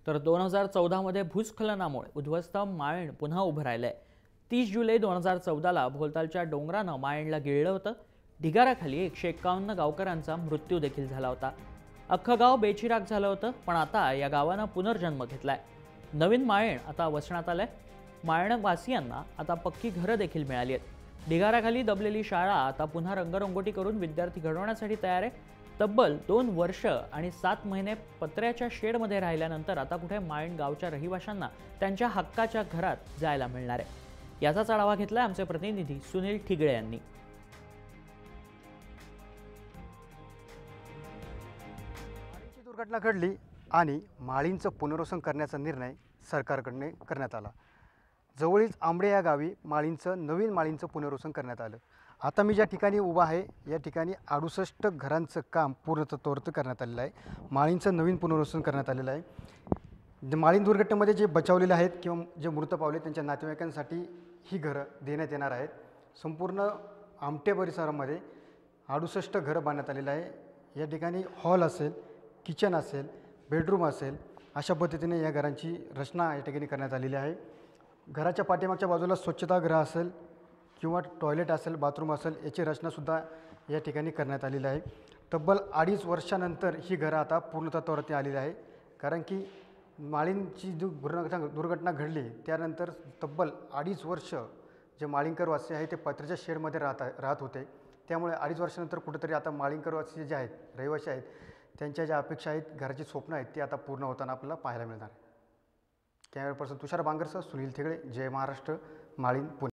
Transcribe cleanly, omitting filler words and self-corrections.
तर 2014 मध्ये भूस्खलनामुळे उद्ध्वस्त माळीण पुन्हा उभं राहिलंय। 30 जुलै 2014ला भोलतालच्या डोंगरानं माळीणला गिळलं होतं। ढिगाराखाली 151 गावकऱ्यांचा मृत्यू देखील झाला होता। अख्खं गाव बेचिराख झालं होतं, पण आता या गावानं पुनर्जन्म घेतलाय। नवीन माळीण आता वसण्यात आलंय। माळीणवासियांना आता पक्की घरं देखील मिळाली आहेत। ढिगाराखाली दबलेली शाळा आता पुन्हा रंगरंगोटी करून विद्यार्थी घडवण्यासाठी तयार आहे। तब्बल 2 वर्ष आणि 7 महिने पत्र्याच्या शेडमध्ये राहिल्यानंतर आता कुठे माळीण गावच्या रहिवाशांना त्यांच्या हक्काच्या घरात जायला मिळणार आहे। याचाच आढावा घेतलाय आमचे प्रतिनिधी सुनील ठिगळे यांनी। माळीणची दुर्घटना घडली आणि माळीणचं पुनर्वसन करण्याचा निर्णय सरकारकडून करण्यात आला। जवळील आंबडे या गावी नवीन माळीणचं पुनर्वसन करण्यात आलं। आता मी ज्या ठिकाणी उभा आहे या ठिकाणी 68 घरांचं काम पूर्णत्वावर करण्यात आलेलं आहे। माळीणचं नवीन पुनर्वसन करण्यात आलेलं आहे। माळीण दुर्घटनेमध्ये जे बचावलेले आहेत किंवा जे मृत पावले त्यांच्या नातेवाईकांसाठी ही घरं देण्यात येणार आहेत। संपूर्ण आमटे परिसरामध्ये 68 घरं बांधण्यात आलेलं आहे। या ठिकाणी हॉल असेल, किचन असेल, बेडरूम असेल, अशा पद्धतीने या घरांची रचना या ठिकाणी करण्यात आलेली आहे। घराच्या पाठीमागच्या बाजूला स्वच्छतागृह असेल किंवा टॉयलेट असेल, बाथरूम असेल, याची रचनासुद्धा या ठिकाणी करण्यात आलेली आहे। तब्बल 2.5 वर्षानंतर ही घरं आता पूर्णत्वावरती आलेली आहे। कारण की माळीणची जी दुर्घटना घडली त्यानंतर तब्बल 2.5 वर्ष जे माळीणकरवासी आहे ते पत्र्याच्या शेडमध्ये राहत होते। त्यामुळे 2.5 वर्षानंतर कुठेतरी आता माळीणकरवासी जे आहेत, रहिवासी आहेत, त्यांच्या ज्या अपेक्षा आहेत, घराची स्वप्न आहेत, ती आता पूर्ण होताना आपल्याला पाहायला मिळणार आहे। कॅमेरा पर्सन तुषार बांगरसह सुनील ठिगळे, जय महाराष्ट्र, माळीण, पुणे।